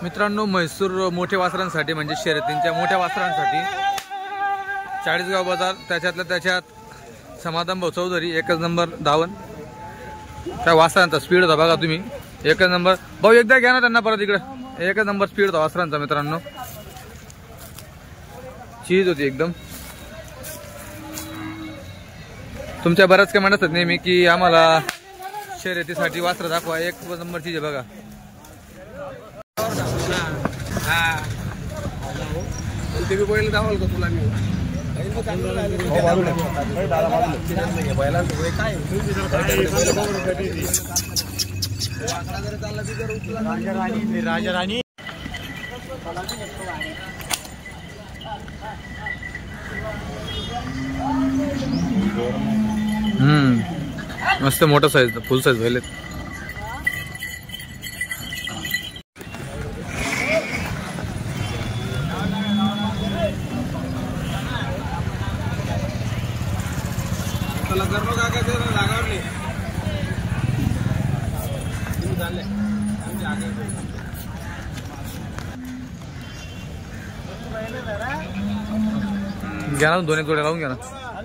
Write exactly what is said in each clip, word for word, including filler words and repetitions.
मित्रांनो, म्हैसूर मोठ्या वासरांसाठी म्हणजे शर्यतींच्या मोठ्या वासरांसाठी चाळीसगाव बाजार, त्याच्यातल्या त्याच्यात समाधान भाऊ चौधरी एकच नंबर धावन. त्या वासरांचा स्पीड होता बघा तुम्ही, एकच नंबर. भाऊ एकदा घ्या ना त्यांना परत इकडे. एकच नंबर स्पीड होता वासरांचा मित्रांनो, चीज होती एकदम. तुमच्या बऱ्याच कमेंट असतात नेहमी की आम्हाला शर्यतीसाठी वासरं दाखवा, एक नंबर चीज आहे बघा. ते बी बैल दाखवाल का तुला? मी राजा राणी हम्म मस्त मोठा साईज, फुल साईज व्हायले. घ्या ना, दोन एक जोड्या लावून घ्या ना.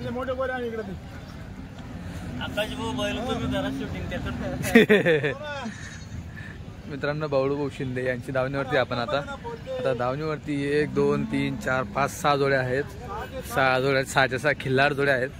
मित्रांनो, बावळू भाऊ शिंदे यांची धावणीवरती आपण आता आता धावणीवरती एक दोन तीन चार पाच सहा जोड्या आहेत. सहा जोड्या, सहाच्या सहा खिल्लार जोड्या आहेत.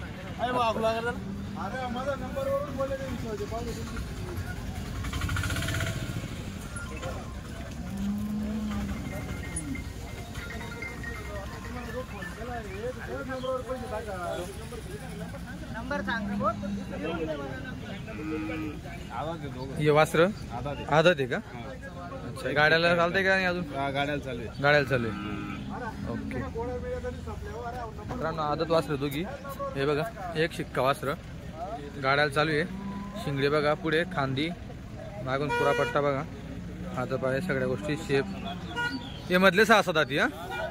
हे वासर आदत आहे का? अच्छा, गाड्याला चालते का? अजून गाड्याला चालू आहे. गाड्याला चालू आहे. ओके मित्रांनो, आदत वासर दोघी. हे बघा, एक शिक्का वासर गाड्याला चालू आहे. शिंगडे बघा, पुढे खांदी, मागून पुरा पट्टा बघा, हात पाय सगळ्या गोष्टी शेप. हे मधले सहा सात हाती. हा,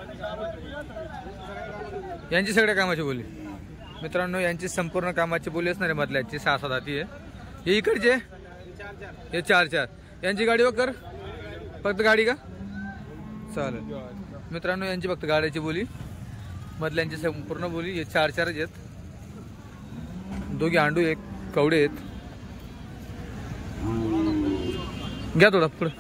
यांची सगळ्या कामाची बोली मित्रांनो, यांची संपूर्ण कामाची बोली असणार आहे. मधल्याची सहा सात हाती आहे. हे इकडचे हे चार चार. यांची गाडी वकर फक्त गाडी का? चालेल मित्रांनो, यांची फक्त गाड्याची बोली, मधल्यांची संपूर्ण बोली. हे चार चारच आहेत. दोघे आंडू, एक कवडे आहेत. घ्या थोडा पुढं.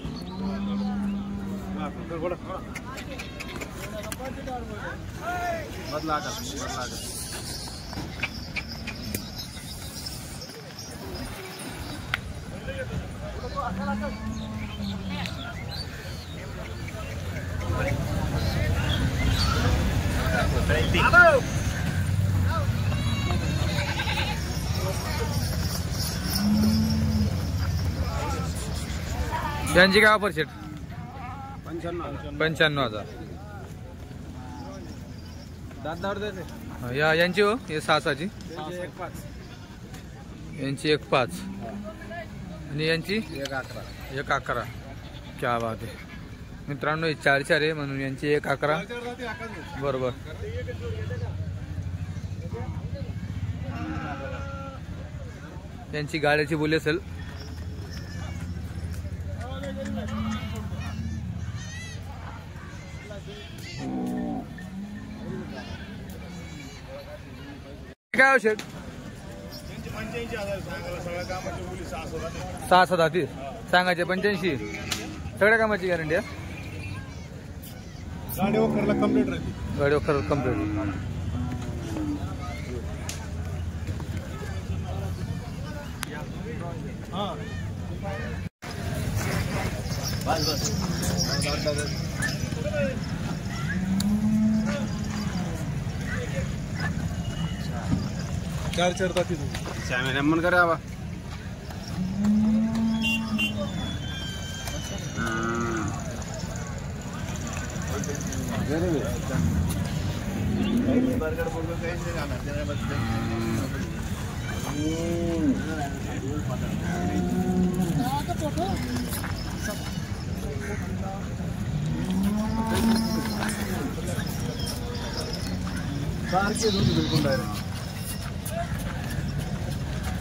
यांची काय ऑफर शेट? पंच्याण्णव पंच्याण्णव हजार. दादावर द्यायचे या यांची हो, हे सहा सहाची. एक पाच, यांची एक पाच आणि यांची एक अकरा. एक अकरा. क्या बात आहे मित्रांनो, हे चार चार आहे म्हणून यांची एक अकरा. बरोबर. यांची गाड्याची बोली असेल. काय हो शेट? सहा सात हाती सांगायचे. पंच्याऐंशी सगळ्या कामाची गॅरंटी आहे. गाडी वखरला कंप्लीट राहते. गाडी वखर कंप्लीट. चार चार ताती श्यामे नमन करावा. सारखे दूध बिलकुल डायरेक्ट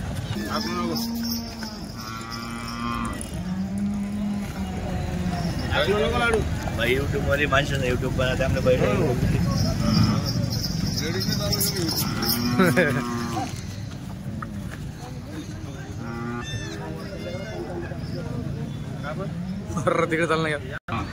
आपण भाई युट्यूब वर माणसं युट्यूब बनवते आपल्या बैल तिकडे चालणार का?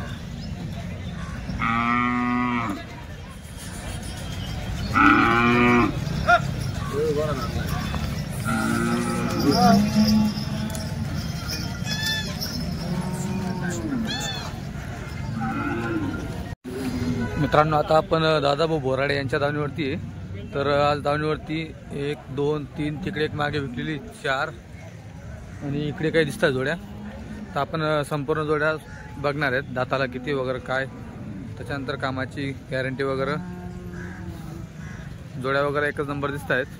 मित्रांनो आता आपण दादाभाऊ बोराडे यांच्या दावणीवरती आहे. तर आज दावणीवरती एक दोन तीन तिकडे एक मागे विकलेली चार आणि इकडे काही दिसतात जोड्या. तर आपण संपूर्ण जोड्या बघणार आहेत, दाताला किती वगैरे काय, त्याच्यानंतर कामाची गॅरंटी वगैरे. जोड्या वगैरे एकच नंबर दिसत आहेत.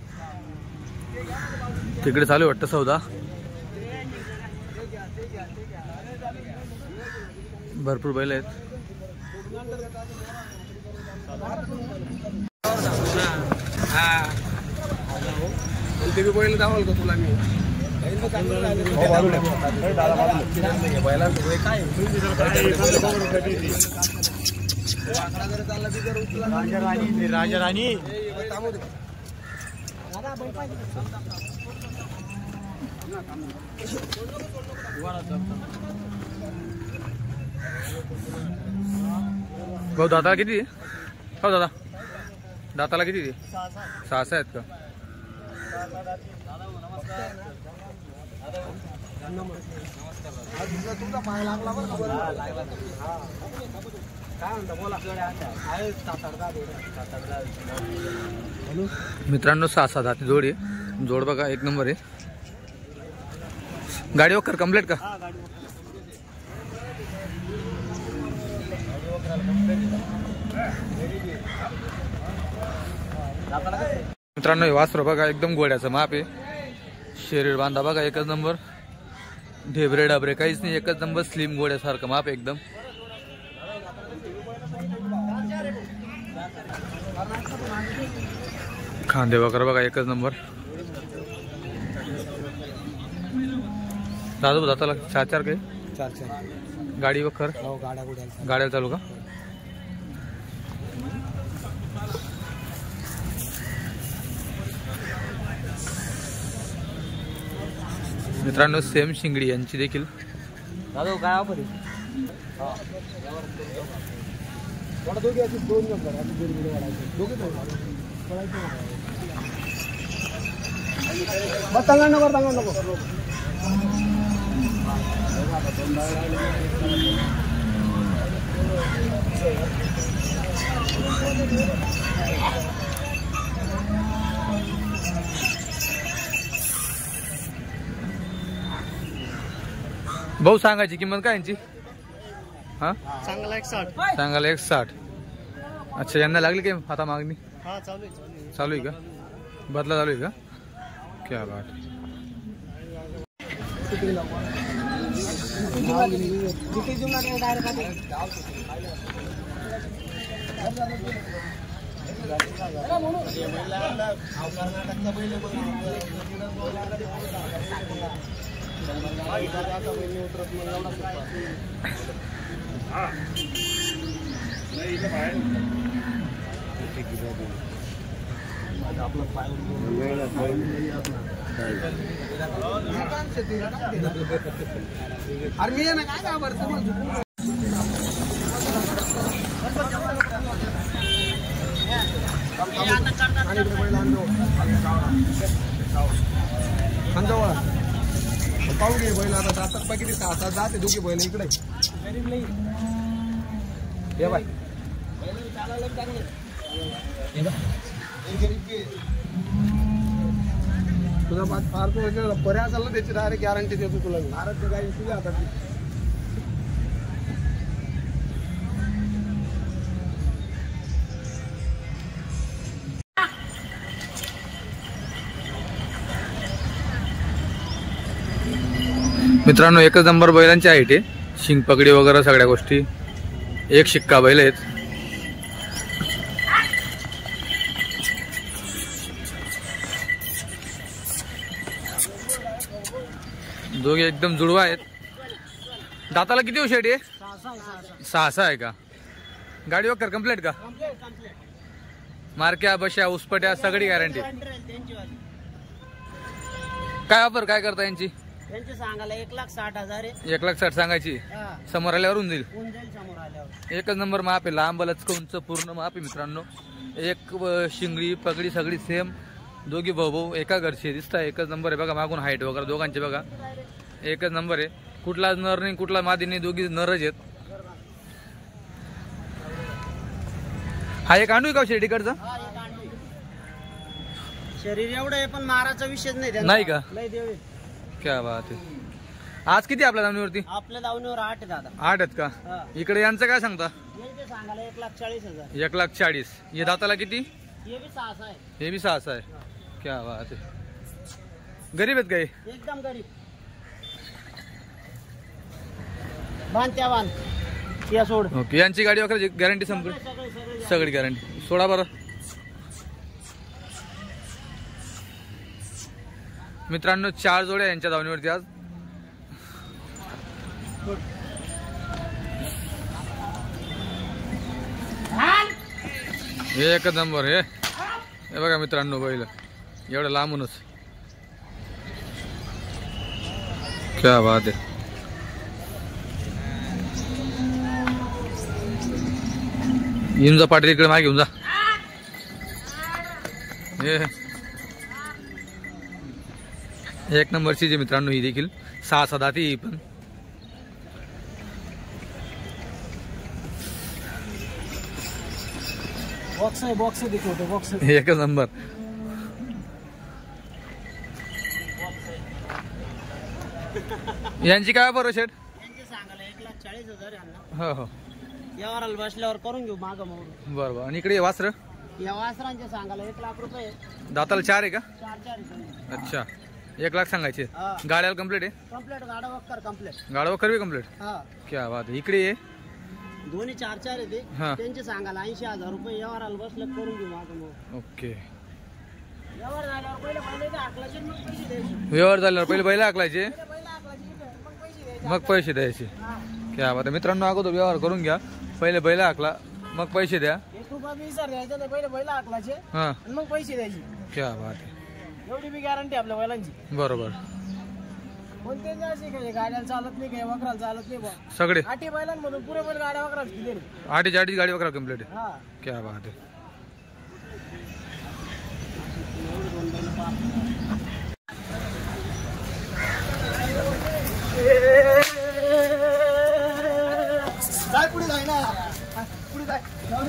तिकडे चालू वाटतं सौदा, भरपूर बैल आहेत. ते बी बैल दावाल का तुला मी राजा राणी भाऊ दाताला किती आहे? हो दादा दाताला किती आहे? सहा सहा आहेत का? मित्रांनो सहा सात हाती जोड आहे. जोड बघा एक नंबर आहे. गाडी वगैरे कम्प्लीट का? मित्रांनो हे वासर बघा एकदम गोड्याचं माप आहे. शरीर बांधा बघा एकच नंबर. ढेबरे डाबरे काहीच नाही, एकच नंबर स्लिम गोड्यासारखं माप एकदम. खांदे वगैरे बघा एकच नंबर. दादा दाताला चार चार काही चार चार गाडी वखर हो गाड्या गुड्या गाड्या चालू का? मित्रांनो सेम शिंगडी यांची देखील दादा काय ऑफर आहे? दोघे असे दोन नंबर असे दोन व्हिडिओ वाढायचे दोघे बस सांगा नको सांगा नको भाऊ सांगायची किंमत काय यांची? हा चांगला एक साठ सांगायला एक साठ. अच्छा यांना लागली काय आता मागणी? हा चालू आहे चालू आहे का? बदला चालू आहे का? क्या बात. अरे मी ना काय का बरं पाहू घे बैल आता जातात बा किती सहा सात जाते दोघी बैल इकडे हे बाय तुझा बात फार तो पर्याय असेल ना त्याची डायरेक्ट गॅरंटी देतो तुला आरोग्य गाडी तुझ्या हातात. मित्रांनो एकच नंबर बैलांची हाईट आहे. शिंग पगडी वगैरे सगळ्या गोष्टी. एक शिक्का बैल आहेत. दोघे एकदम जुडवा आहेत. दाताला किती शेट आहे? सहा सहा आहे का? गाडी वगैरे कम्प्लीट का? मारक्या बशा उसपट्या सगळी गॅरंटी. काय ऑफर काय करता यांची? त्यांचे सांगायला एक लाख साठ हजार आहे. एक लाख साठ सांगायची. समोर आल्यावर होऊन जाईल. होऊन जाईल समोर आल्यावर. एकच नंबर माप आहे, लांब लचक उंच पूर्ण माप आहे मित्रांनो. एक अं, शिंगडी पगडी सगळी सेम. दोघी भाऊ भाऊ एका घरचे दिसता. एकच नंबर आहे बघा. मागून हाईट वगैरे दोघांचे बघा एकच नंबर आहे. कुठलाच नर नाही कुठला मादी नाही, दोघी नरच आहेत. हा एक आणू का शेडीकडचा? हा, एक अंडी. शरीर एवढं आहे पण माराचा विषयच नाही त्यांचा. नाही का? लय देव. क्या बात आहे. आज किती आपल्या दावणीवरती? आपल्या दावणीवर आठ आहे दादा. आठ आहेत का? हा. इकडे यांचं काय सांगता? यांचे सांगायला एक लाख चाळीस हजार. एक लाख चाळीस. हे दाताला किती? हे बी सहा सहा आहे. हे बी सहा सहा आहे. क्या बात आहे. गरीब आहेत काय? एकदम गरीब. बांध त्या बांध या सोड. ओके. यांची गाडी वगैरे गॅरंटी संपूर्ण सगळे सगळे सगळी गॅरंटी. सोडा बरं मित्रांनो. चार जोड्या यांच्या धावणीवरती आज. हे एकच नंबर. हे हे बघा मित्रांनो बैल एवढं लांबूनच. क्या बात आहे. येऊन जा पाटील इकडे मागे घेऊन जा. हे एक नंबरची जी मित्रांनो ही देखील सहा सहा दाती ही पण. बॉक्स आहे बॉक्स दिखवतो बॉक्स. एकच नंबर. यांची काय बरं शेट? यांचे सांगायला एक लाख चाळीस हजार यांना. हो हो यावर बसल्यावर करून घेऊ मागं मोडून. बरोबर. आणि इकडे वासर या वासरांचे सांगायला एक लाख रुपये. दाताला चार आहे का? चार चार आहे. अच्छा. एक लाख सांगायचे. हा. गाड्याला कम्प्लीट आहे? कम्प्लीट गाडा वक्कर कम्प्लीट. गाडा वगैरे कम्प्लीट. हा क्या बात आहे. इकडे ये. दोन्ही चार चार आहे ते. हा. त्यांचे सांगायला ऐंशी हजार रुपये यावर बसलं करून घेऊ मागं मोडून. ओके. यावर झाल्यावर पहिले पहिले आकलाचे मग पैसे द्यायचे. व्यवहार झाल्यावर पहिले बैल आकलायचे पहिले आकलाचे मग पैसे द्यायचे. मग पैसे द्यायचे. हा. क्या बात आहे. मित्रांनो अगोदर व्यवहार करून घ्या. पहिले बैल आकला मग पैसे द्या. एक रुपया बी विचार द्यायचा नाही. पहिले बैल आकलाचे हा. आणि मग पैसे द्यायचे. क्या बात आहे. एवढी बी गॅरंटी आपल्या बैलांची. बरोबर. कोणते असे काही गाड्याला चालत नाही काही वखराला चालत नाही बा. सगळे आठी बैलांमधून पुरे बैल गाड्या वखराला दिले. आठीची आठीची गाडी वगैरे कम्प्लीट आहे. हा. क्या बात आहे. काय पुढे जाय ना पुढे जाय.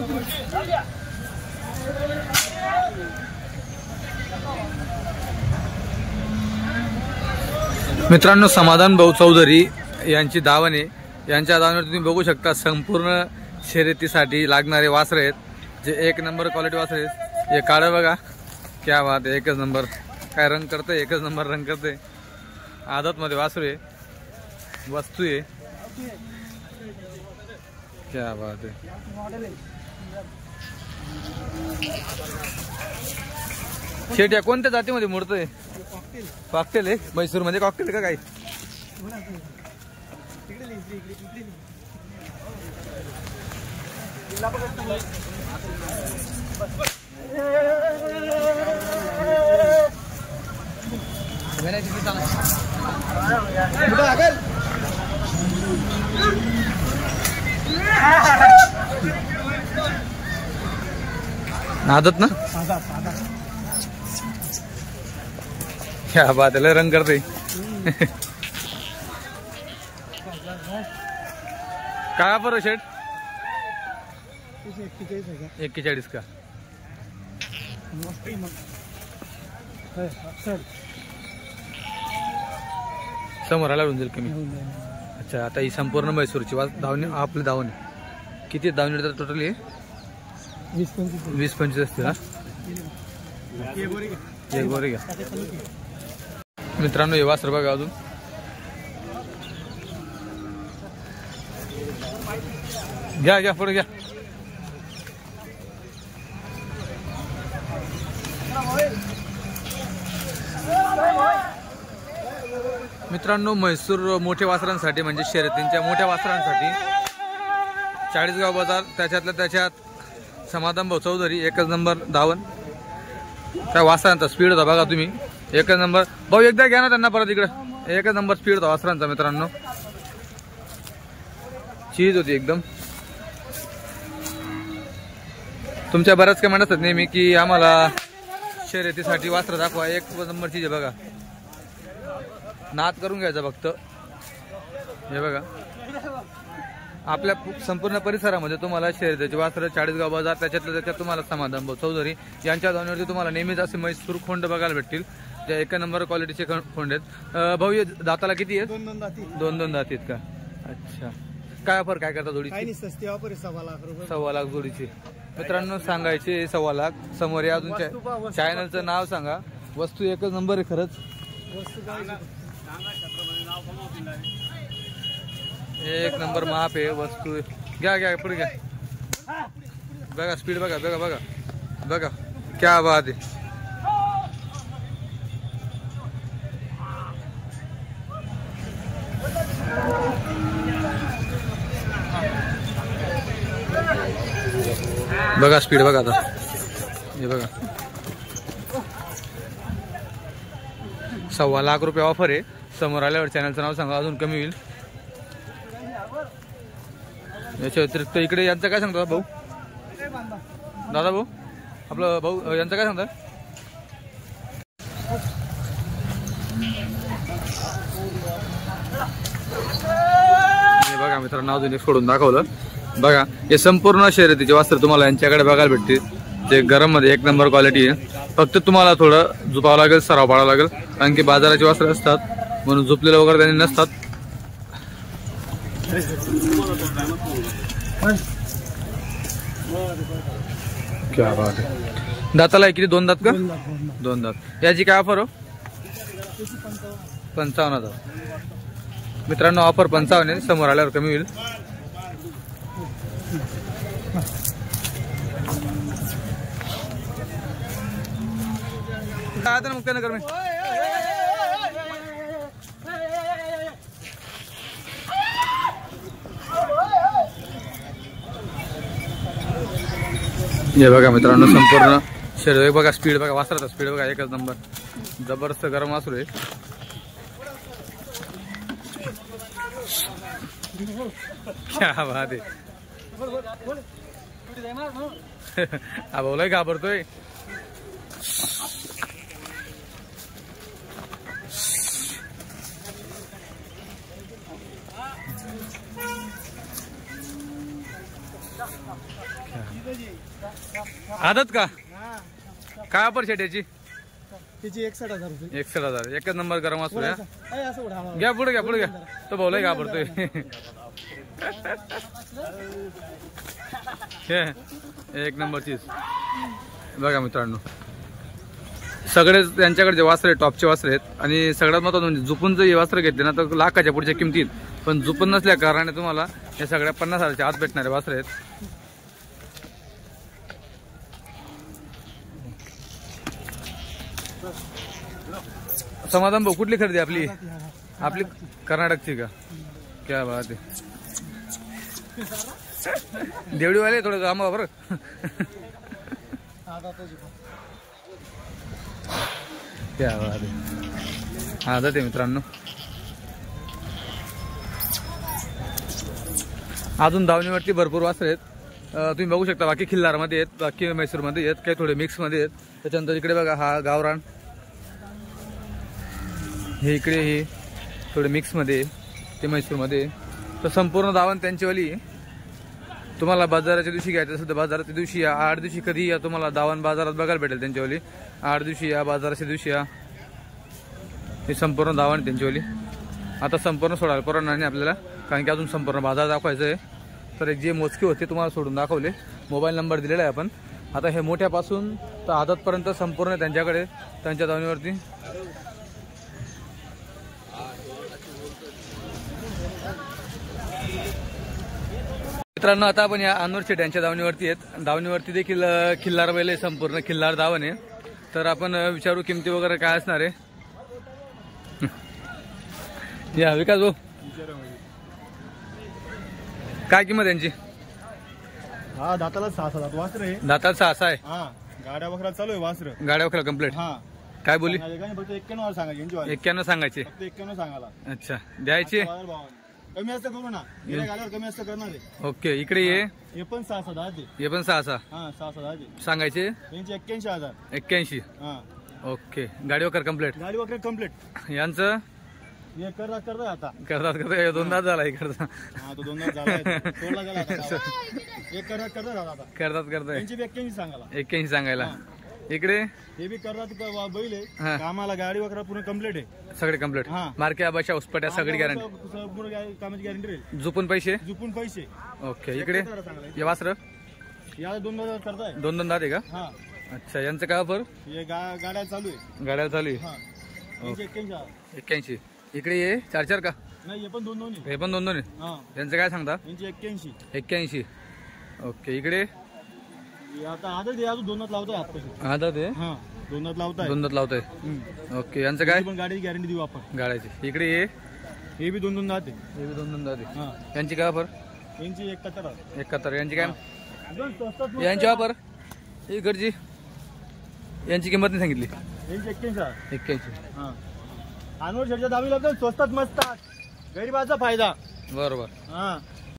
मित्रांनो समाधान भाऊ चौधरी यांची दावण आहे. यांच्या दावणीवर तुम्ही बघू शकता संपूर्ण शर्यतीसाठी लागणारे वासरे आहेत. जे एक नंबर क्वालिटी वासरे आहेत. हे काढं बघा. क्या बात आहे. एकच नंबर. काय रंग करतंय. एकच नंबर रंग करतंय. आदतमध्ये वासरू आहे. वस्तू आहे. क्या बात आहे. शेट या कोणत्या जातीमध्ये मोडतोय? कॉकटेल आहे. मैसूर मध्ये कॉकटेल का काय? आदत ना. क्या बात है. रंग करते काय बरं शेट? एक्केचाळीस का? समोर आला जाईल कमी. अच्छा. आता ही संपूर्ण मैसूरची वाज धावणी आपली धावणी किती धावणी टोटली? वीस पंचवीस असतील ना. एक गोरे घ्या मित्रांनो. हे वासर बघा अजून. घ्या घ्या पुढे घ्या. मित्रांनो म्हैसूर मोठ्या वासरांसाठी म्हणजे शर्यतींच्या मोठ्या वासरांसाठी चाळीसगाव बाजार त्याच्यातल्या त्याच्यात समाधान भाऊ चौधरी एकच नंबर धावन. काय वासरांचा स्पीड होता बघा तुम्ही, एकच नंबर. भाऊ एकदा घ्या ना त्यांना परत इकडं. एकच नंबर स्पीड होता वासरांचा मित्रांनो, चीज होती एकदम. तुमच्या बऱ्याच काय म्हणत असतात नेहमी की आम्हाला शर्यतीसाठी वासरं दाखवा, एक नंबर चीज आहे बघा. नाद करून घ्यायचा फक्त. हे बघा आपल्या संपूर्ण परिसरामध्ये तुम्हाला शर्यतीचे वासरं चाळीसगाव बाजार त्याच्यातल्या त्याच्यात तुम्हाला समाधान भाऊ चौधरी यांच्या धावणीवरती तुम्हाला नेहमीच असे म्हैसूर खोंड बघायला भेटतील, जे एका नंबर क्वालिटीचे खोंड आहेत. भाऊ हे दाताला किती आहेत? दोन दोन दाती दोन दोन दाती आहेत का? अच्छा. काय ऑफर काय करता जोडीची? काही नाही, सस्ती ऑफर सव्वा लाख रुपये. सव्वा लाख जोडीची मित्रांनो सांगायचे सव्वा लाख. समोर या अजून चॅनलचं नाव सांगा. वस्तू एकच नंबर आहे खरंच. वस्तू एक नंबर माप आहे वस्तू. घ्या घ्या पुढे घ्या. बघा स्पीड बघा बघा बघा बघा क्या बात आहे. बघा स्पीड बघा आता. हे बघा सव्वा लाख रुपये ऑफर आहे. समोर आल्यावर चॅनलचं नाव सांगा, अजून कमी होईल. याच्या व्यतिरिक्त इकडे यांचं काय सांगता भाऊ? दादा भाऊ आपलं भाऊ यांचं काय सांगता? बघा मित्रांनो अजून एक सोडून दाखवलं. बघा हे संपूर्ण शर्यतीचे वस्त्र तुम्हाला यांच्याकडे बघायला भेटतील, जे गरम मध्ये एक नंबर क्वालिटी आहे. फक्त तुम्हाला थोडं झुपावं लागेल, सराव पाडावं लागेल, कारण की बाजाराचे वस्त्र असतात म्हणून झुपलेलं वगैरे त्यांनी नसतात. क्या बात आहे. दाताला किती? दोन दात का? दोन दात. याची काय ऑफर हो? पंचावन्न हजार. मित्रांनो ऑफर पंचावन्न आहे, समोर आल्यावर कमी होईल. काय आता मुक्ता नगर में हे बघा मित्रांनो संपूर्ण शरीर बघा, स्पीड बघा, वासराचा स्पीड बघा एकच नंबर. जबरदस्त गरम वासरू आहे. क्या बात आहे. हा भाऊ लय घाबरतोय. आदत का? काय ऑफर शेट याची? त्याची एकसठ हजार रुपये. एकसठ हजार. एकच नंबर गरम वासरू आहे. आहे असं उडा आम्हाला. घ्या पुढे घ्या पुढे घ्या. तो भाऊ लय घाबरतोय. एक नंबर चीज बघा मित्रांनो. सगळेच त्यांच्याकडे वासरे आहेत, टॉपचे वासरे आहेत. आणि सगळ्यात महत्त्वाचं म्हणजे झुपून जर हे वासरे घेतले ना तर लाखाच्या पुढच्या किमतीत, पण झुपून नसल्या कारणाने तुम्हाला हे सगळ्या पन्नास हजारच्या आत भेटणारे वासरे आहेत. समाधान भाऊ कुठली खरेदी आपली? आपली कर्नाटकची का? क्या बात आहे. देवडीवाले थोडं जामा बरं. क्या बात आहे. आदत आहे मित्रांनो. अजून धावणीवरती भरपूर वासरे आहेत. तुम्ही बघू शकता. बाकी खिल्लारमध्ये आहेत, बाकी मैसूरमध्ये आहेत, काही थोडे मिक्समध्ये आहेत. त्याच्यानंतर इकडे बघा हा गावरान, हे इकडे हे थोडे मिक्समध्ये, ते मैसूरमध्ये. तर संपूर्ण धावण त्यांचीवाली. तुम्हाला बाजाराच्या दिवशी घ्यायचं असेल तर बाजाराच्या दिवशी या, आठ दिवशी कधी या तुम्हाला धावण बाजारात बघायला भेटेल त्यांच्यावाली. आठ दिवशी या, बाजाराच्या दिवशी या. हे संपूर्ण धावण त्यांचीवाली. आता संपूर्ण सोडायला परत नाही आपल्याला, कारण की अजून संपूर्ण बाजार दाखवायचं आहे. तर एक जे मोजके होते तुम्हाला सोडून दाखवले. मोबाईल नंबर दिलेला आहे आपण. आता हे मोठ्यापासून तर आदतपर्यंत संपूर्ण त्यांच्याकडे त्यांच्या धावणीवरती. मित्रांनो आता आपण या अनवर शेट यांच्या धावणीवरती आहेत. धावणीवरती देखील खिल्लार बैल आहे, संपूर्ण खिल्लार धावण आहे. तर आपण विचारू किमती वगैरे काय असणार आहे. या विकास भाऊ काय किंमत यांची? हा दाताला सहा सात वासर आहे. दातात सहा सहा आहे. हा गाड्या वखरा चालू आहे वासर. गाड्या वखरा कम्प्लीट. हा काय बोली? फक्त एक्क्याण्णव सांगायची यांची वाली. एक्क्याण्णव सांगायचे. फक्त एक्क्याण्णव सांगायला. अच्छा द्यायचे. कमी असतं करू ना गेल्या गाड्यावर कमी असतं करणार आहे. ओके इकडे ये. हे पण सहा सात आहे. हे पण सहा सहा हा सहा सात आहे सांगायचे. यांची एक्क्याऐंशी हजार. एक्क्याऐंशी. हा ओके गाडी वखर कम्प्लीट. गाडी वगैरे कम्प्लीट. यांचं हे करतात करतात आता. करतात करतात दोनदा झाला इकडचा. हा तो दोनदा झाला सोडला गेला आता. एक करतात करतात आता. करतात करताय. यांची बी एक्क्याऐंशी सांगायला. एक्क्याऐंशी सांगायला. इकडे हे बी करतात क- बैल हा. आहे कामाला गाडी वगैरे पूर्ण कम्प्लीट आहे. सगळे कम्प्लीट. हा. मार्के आबाशा उस्पट्या सगळी गॅरंटी. पूर्ण गा- कामाची गॅरंटी राहील. झुपून पैसे. झुपून पैसे. ओके इकडे सांगायला हे वासर या दोन हजार करताय. दोन दोन दात आहे का? हा अच्छा यांचं काय ऑफर? हे गा- गाड्या चालू आहे. गाड्या चालू आहे. हा यांची एक्क्याऐंशी हजार. एक्क्याऐंशी. इकडे ये चार चार का? नाही हे पण दोन दोन आहे. हे पण दोन दोन आहे. हा यांचं काय सांगता? यांची एक्क्याऐंशी. एक्क्याऐंशी. ओके इकडे हे आता आदर दे अजून दोनात लावताय आत्ताशी. आदत आहे. हा दोनात लावताय. दोन दात लावतोय. हम्म. ओके यांचं काय? यांची पण गाडीची गॅरंटी देऊ आपण. गाड्याची. इकडे ये. हे बी दोन दोन दात आहे. हे बी दोन दोन दात आहे. हा यांची काय ऑफर? यांची एकाहत्तर हजार. एकाहत्तर. यांची काय? दोन स्वस्तात मस्त यांची आहे. ऑफर इकडची यांची किंमत नाही सांगितली. यांची एक्क्याऐंशी हजार. एक्क्याऐंशी. हा अनवर शेटच्या दाबी लागतो स्वस्तात मस्त. गरीबाचा फायदा. बरोबर. हा